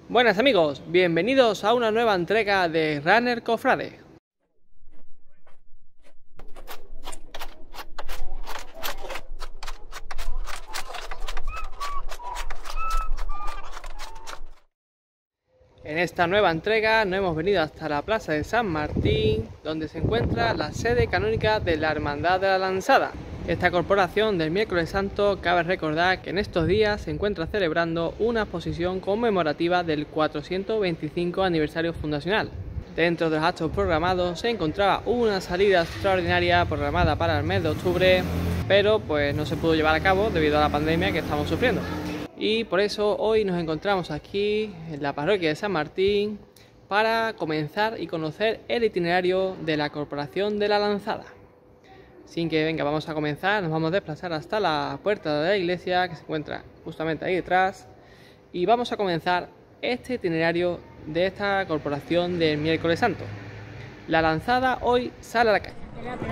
Buenas amigos, bienvenidos a una nueva entrega de Runner Cofrade. En esta nueva entrega nos hemos venido hasta la plaza de San Martín, donde se encuentra la sede canónica de la Hermandad de la Lanzada. Esta corporación del Miércoles Santo, cabe recordar que en estos días se encuentra celebrando una exposición conmemorativa del 425 aniversario fundacional. Dentro de los actos programados se encontraba una salida extraordinaria programada para el mes de octubre, pero pues no se pudo llevar a cabo debido a la pandemia que estamos sufriendo. Y por eso hoy nos encontramos aquí en la parroquia de San Martín para comenzar y conocer el itinerario de la Corporación de la Lanzada. Sin que venga, vamos a comenzar, nos vamos a desplazar hasta la puerta de la iglesia que se encuentra justamente ahí detrás y vamos a comenzar este itinerario de esta corporación del Miércoles Santo. La Lanzada hoy sale a la calle.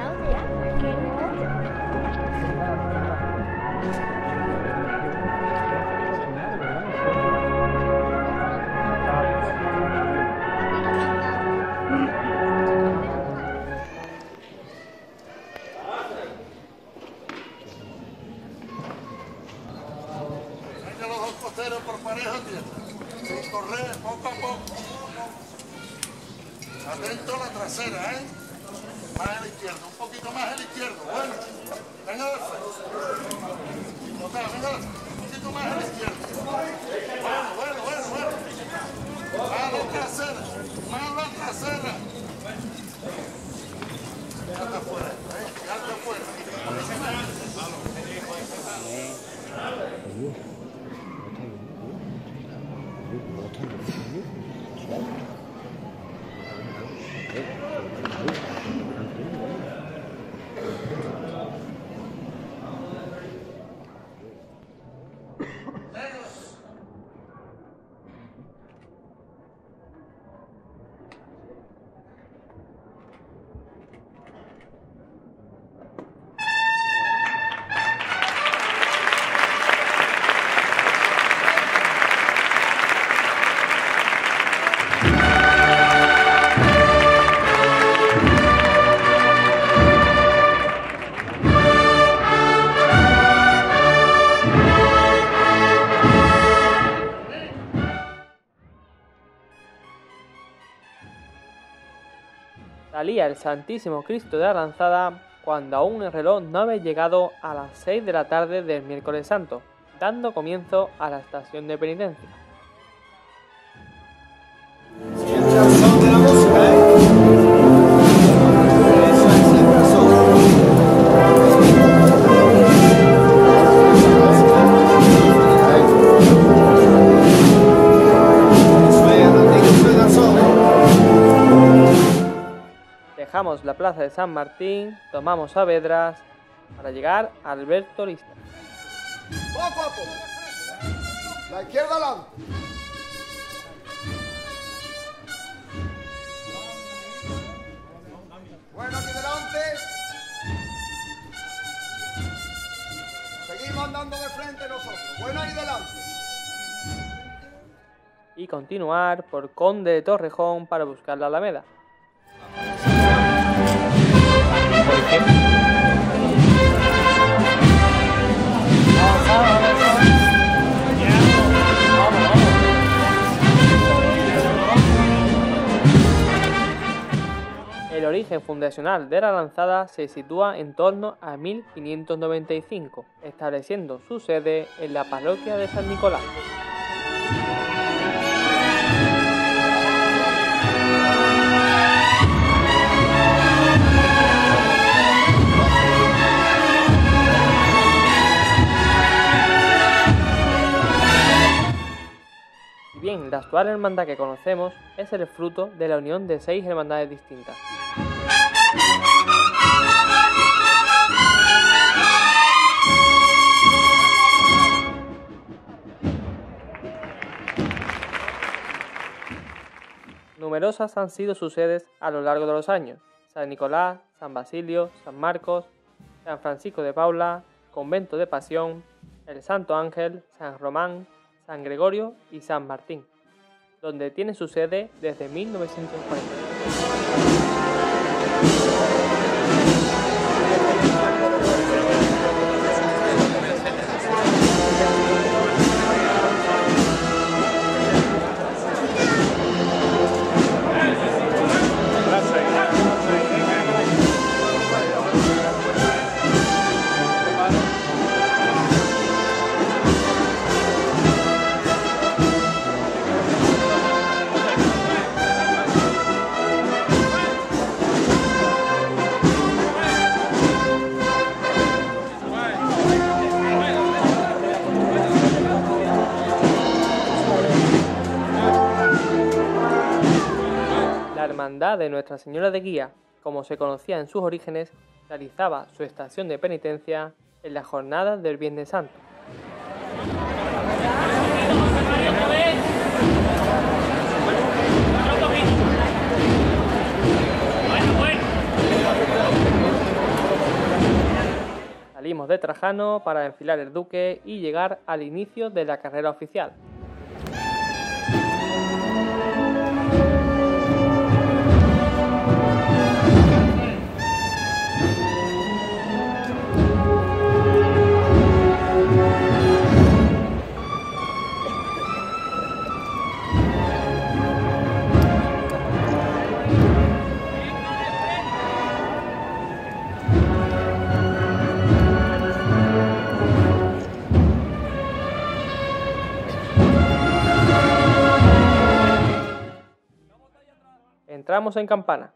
Por pareja, sin correr, poco a poco. Atento a la trasera, más a la izquierda, un poquito más a la izquierda. Bueno, venga de frente. Venga, un poquito más a la izquierda. Bueno. Más la trasera, Ya está afuera, ya está afuera. Salía el Santísimo Cristo de la Lanzada cuando aún el reloj no había llegado a las 6 de la tarde del Miércoles Santo, dando comienzo a la estación de penitencia. Dejamos la plaza de San Martín, tomamos Saavedras para llegar a Alberto Lista. Poco a poco. La izquierda adelante. Bueno, aquí delante. Seguimos andando de frente nosotros. Bueno, ahí delante. Y continuar por Conde de Torrejón para buscar la Alameda. El origen fundacional de la Lanzada se sitúa en torno a 1595, estableciendo su sede en la parroquia de San Nicolás. Bien, la actual hermandad que conocemos es el fruto de la unión de 6 hermandades distintas. Numerosas han sido sus sedes a lo largo de los años: San Nicolás, San Basilio, San Marcos, San Francisco de Paula, Convento de Pasión, el Santo Ángel, San Román, San Gregorio y San Martín. donde tiene su sede desde 1940. La Hermandad de Nuestra Señora de Guía, como se conocía en sus orígenes, realizaba su estación de penitencia en las jornadas del Viernes Santo. Salimos de Trajano para enfilar el Duque y llegar al inicio de la carrera oficial. Entramos en Campana.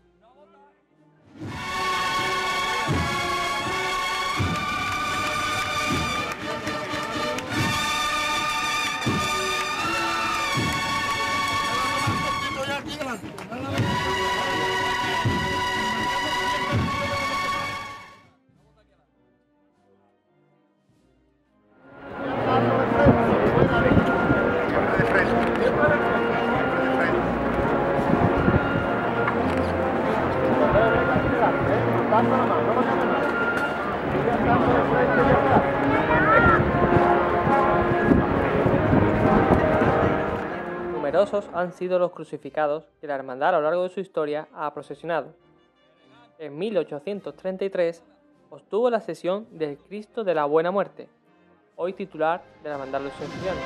Numerosos han sido los crucificados que la hermandad a lo largo de su historia ha procesionado. En 1833 obtuvo la cesión del Cristo de la Buena Muerte, hoy titular de la Hermandad de los Cristianos.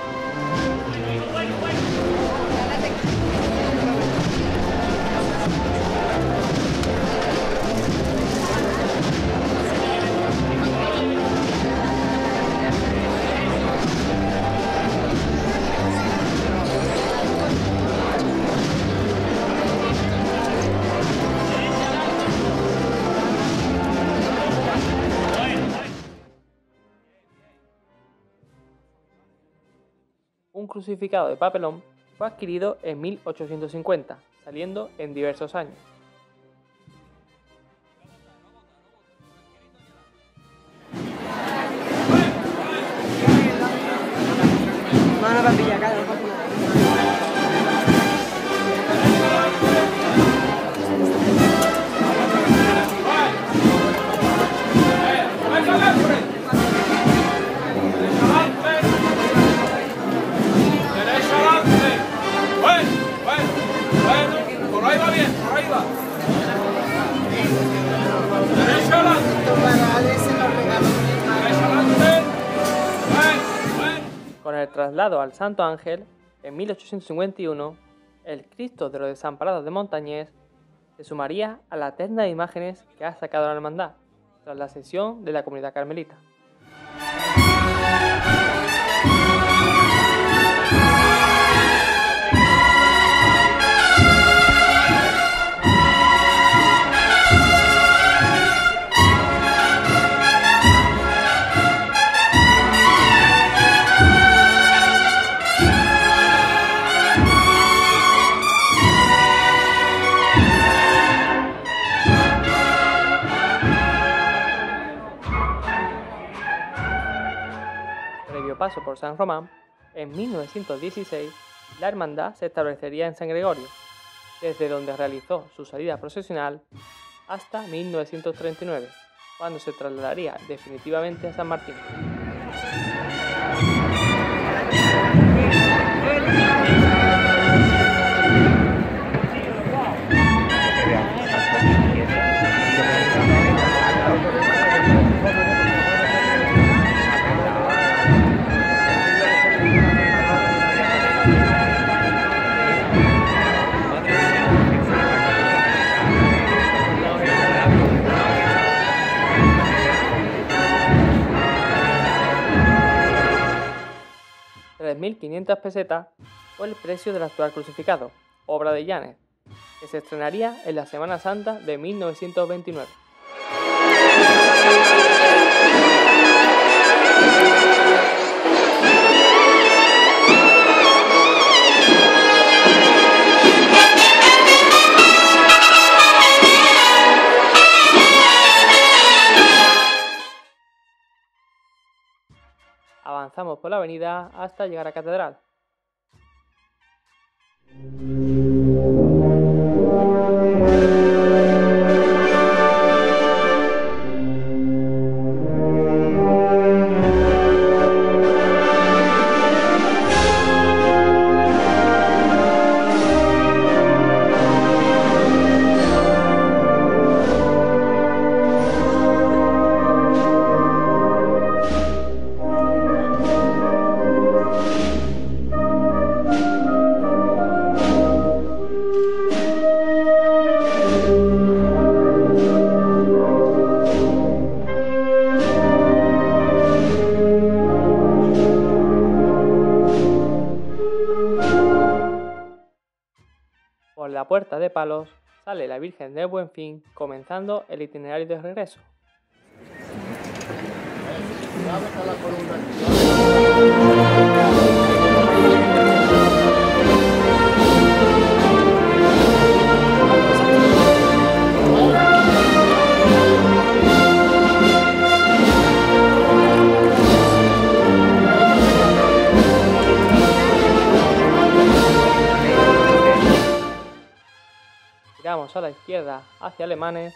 Un crucificado de papelón fue adquirido en 1850, saliendo en diversos años. Con el traslado al Santo Ángel, en 1851, el Cristo de los Desamparados de Montañés se sumaría a la terna de imágenes que ha sacado la hermandad, tras la cesión de la comunidad carmelita. Previo paso por San Román, en 1916 la hermandad se establecería en San Gregorio, desde donde realizó su salida procesional hasta 1939, cuando se trasladaría definitivamente a San Martín. 3.500 pesetas fue el precio del actual crucificado, obra de Llanes, que se estrenaría en la Semana Santa de 1929. Avanzamos por la avenida hasta llegar a Catedral. Por la Puerta de Palos sale la Virgen del Buen Fin, comenzando el itinerario de regreso. Giramos a la izquierda hacia Alemanes.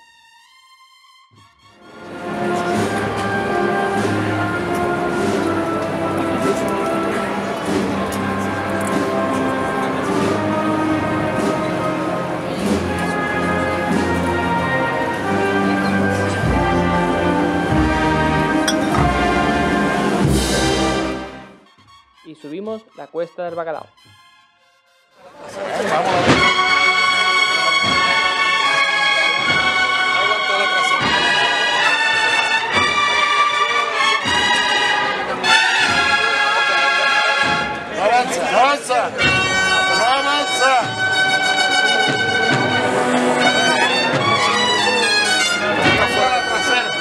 Y subimos la Cuesta del Bacalao. ¡Avanza! ¡No avanza! ¡Hacia la trasera!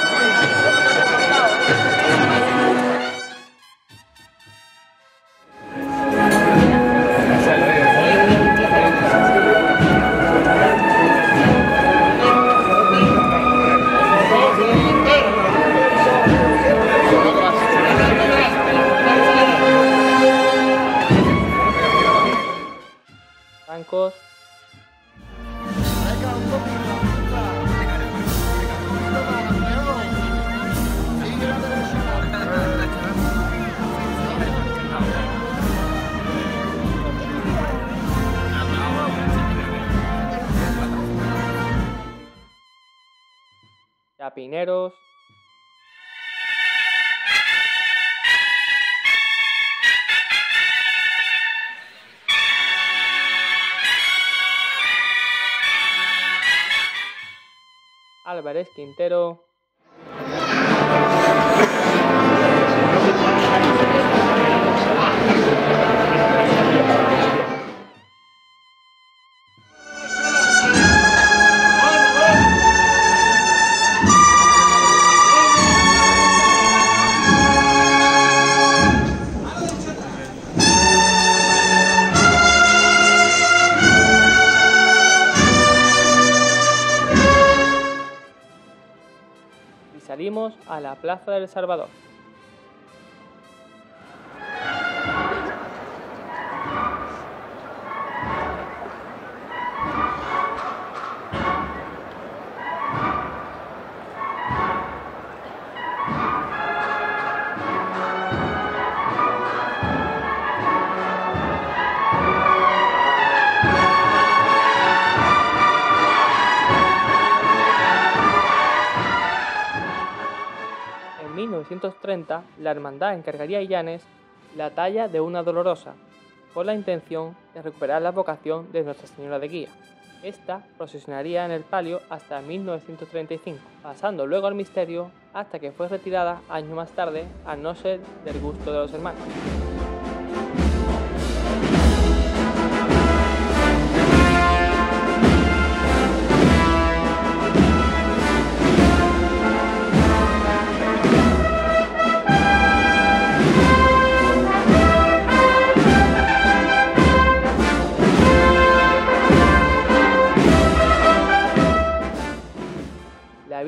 Bancos. Chapineros. Álvarez Quintero. Salimos a la Plaza del Salvador. En 1930, la hermandad encargaría a Llanes la talla de una dolorosa, con la intención de recuperar la vocación de Nuestra Señora de Guía. Esta procesionaría en el palio hasta 1935, pasando luego al misterio hasta que fue retirada años más tarde, al no ser del gusto de los hermanos.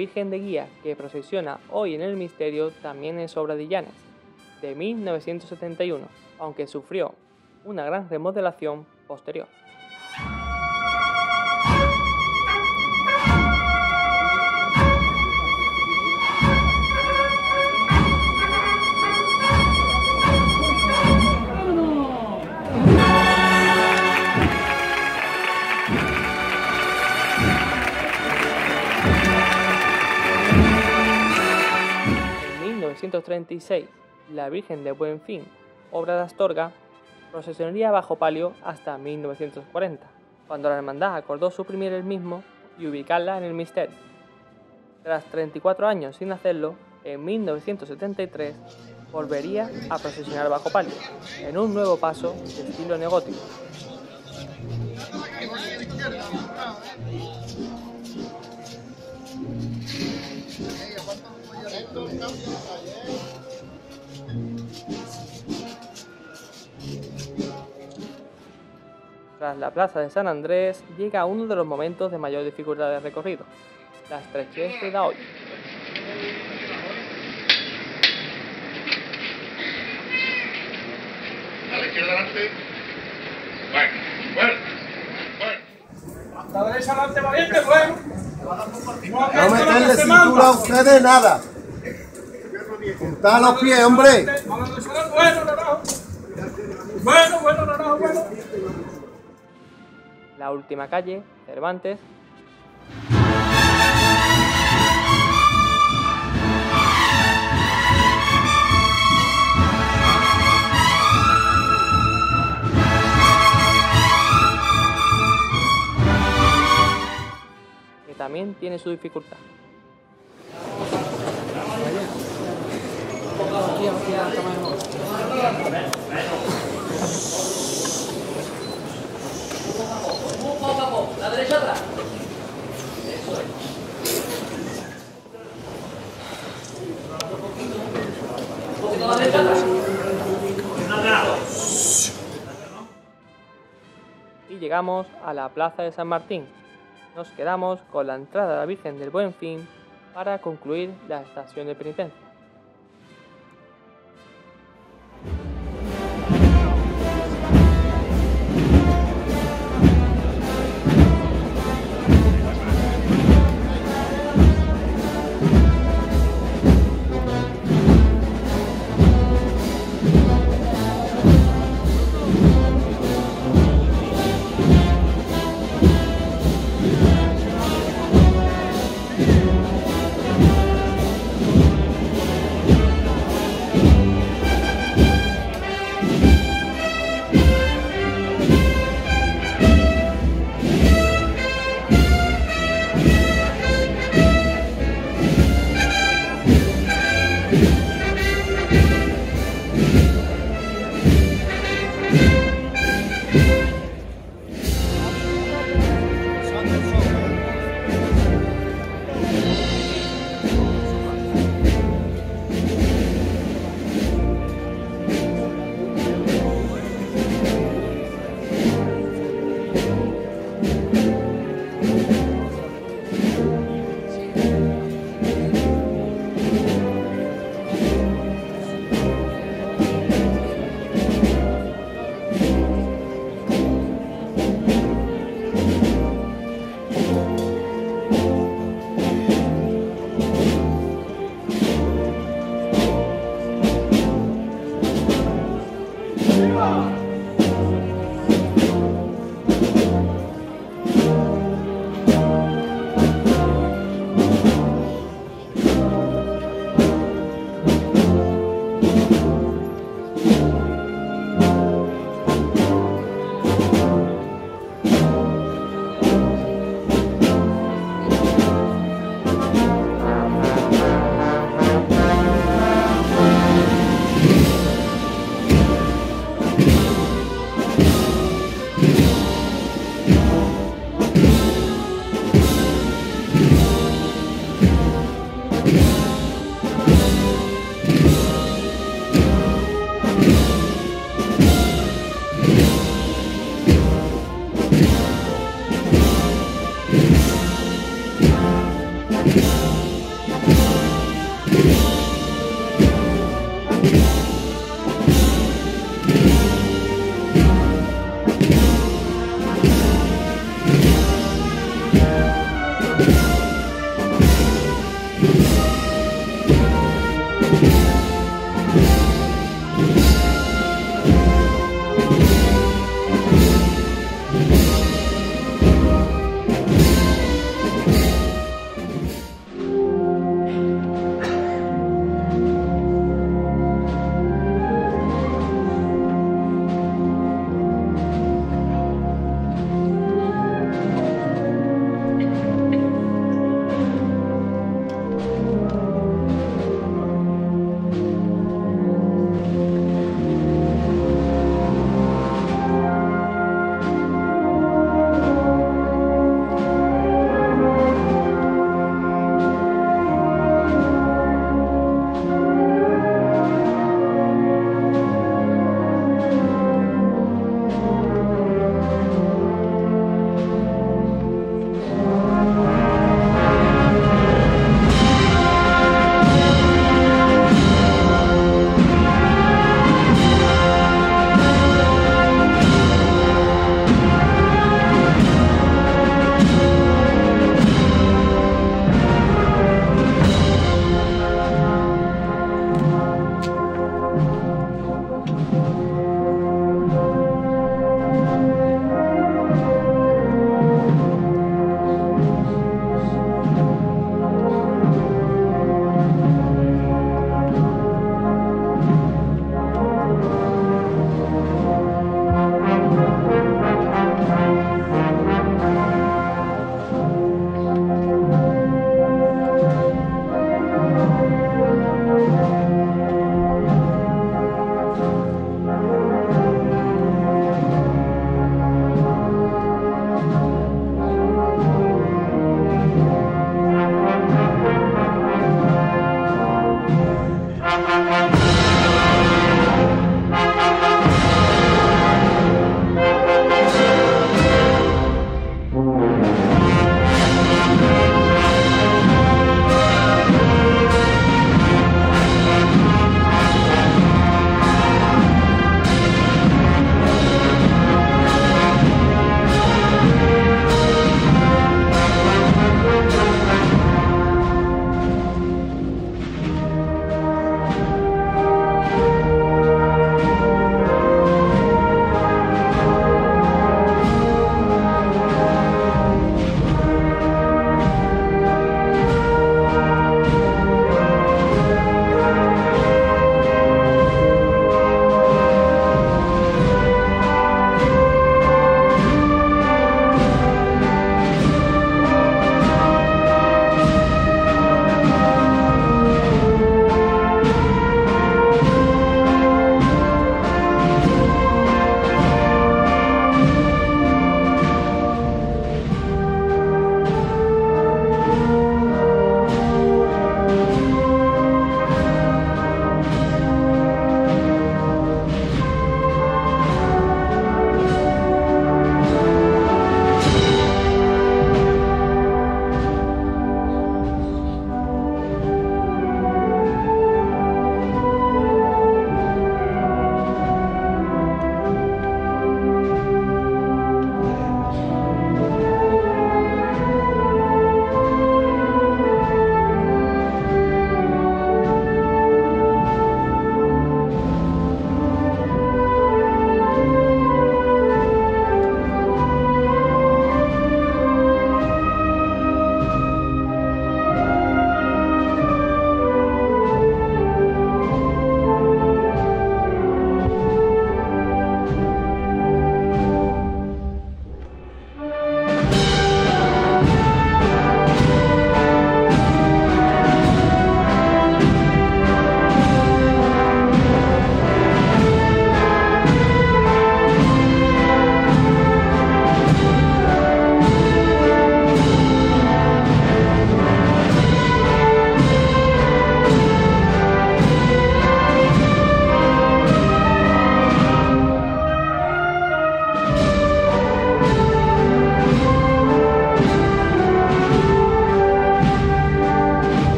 Virgen de Guía que procesiona hoy en el misterio también es obra de Illanes, de 1971, aunque sufrió una gran remodelación posterior. En 1936, la Virgen de Buen Fin, obra de Astorga, procesionaría bajo palio hasta 1940, cuando la hermandad acordó suprimir el mismo y ubicarla en el misterio. Tras 34 años sin hacerlo, en 1973 volvería a procesionar bajo palio, en un nuevo paso de estilo neogótico. Tras la plaza de San Andrés llega uno de los momentos de mayor dificultad de recorrido, la estrechez de Daoiz. A la izquierda adelante. Bueno. La derecha adelante valiente, bueno. No meterle cintura a ustedes nada. Juntar los pies, hombre. Bueno. La última calle, Cervantes. Que también tiene su dificultad. La derecha atrás. Un poquito la derecha atrás. Y llegamos a la plaza de San Martín. Nos quedamos con la entrada de la Virgen del Buen Fin para concluir la estación de penitencia.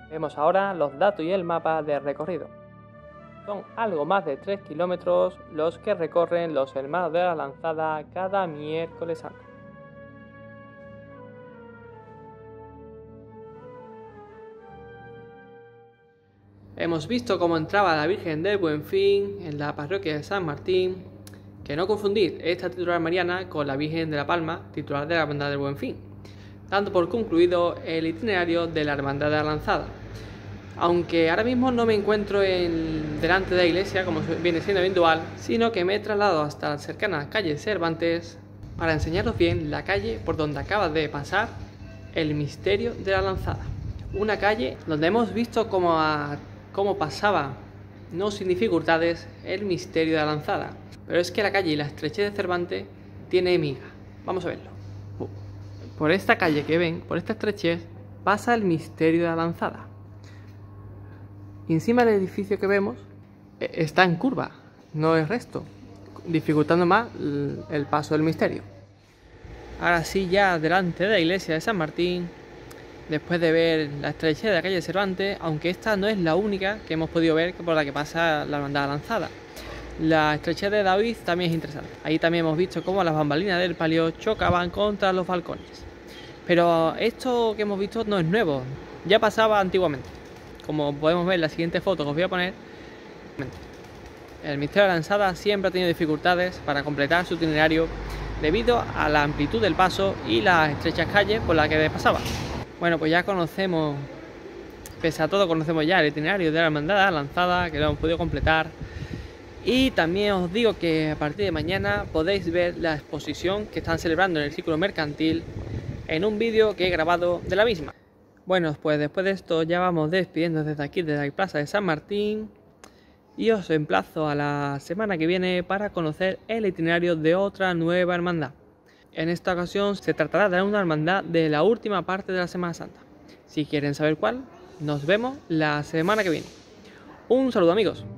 Vemos ahora los datos y el mapa de recorrido. Son algo más de 3 kilómetros los que recorren los Hermanos de la Lanzada cada miércoles santo. Hemos visto cómo entraba la Virgen del Buen Fin en la parroquia de San Martín, que no confundir esta titular mariana con la Virgen de la Palma, titular de la Hermandad del Buen Fin, dando por concluido el itinerario de la Hermandad de la Lanzada. Aunque ahora mismo no me encuentro delante de la iglesia como viene siendo habitual, sino que me he trasladado hasta la cercana calle Cervantes para enseñaros bien la calle por donde acaba de pasar el misterio de la Lanzada. Una calle donde hemos visto cómo pasaba, no sin dificultades, el misterio de la Lanzada. Pero es que la calle y la estrechez de Cervantes tiene miga. Vamos a verlo. Por esta calle que ven, por esta estrechez, pasa el misterio de la Lanzada. Y encima del edificio que vemos está en curva, no es recto, dificultando más el paso del misterio. Ahora sí, ya delante de la iglesia de San Martín, después de ver la estrechez de la calle Cervantes, aunque esta no es la única que hemos podido ver por la que pasa la Hermandad de la Lanzada. La estrechez de David también es interesante. Ahí también hemos visto cómo las bambalinas del palio chocaban contra los balcones. Pero esto que hemos visto no es nuevo, ya pasaba antiguamente. Como podemos ver en la siguiente foto que os voy a poner, el misterio de la Lanzada siempre ha tenido dificultades para completar su itinerario debido a la amplitud del paso y las estrechas calles por las que pasaba. Bueno, pues ya conocemos, pese a todo conocemos ya el itinerario de la Hermandad de la Lanzada, que lo hemos podido completar. Y también os digo que a partir de mañana podéis ver la exposición que están celebrando en el Círculo Mercantil en un vídeo que he grabado de la misma. Bueno, pues después de esto ya vamos despidiendo desde aquí, desde la Plaza de San Martín, y os emplazo a la semana que viene para conocer el itinerario de otra nueva hermandad. En esta ocasión se tratará de una hermandad de la última parte de la Semana Santa. Si quieren saber cuál, nos vemos la semana que viene. Un saludo, amigos.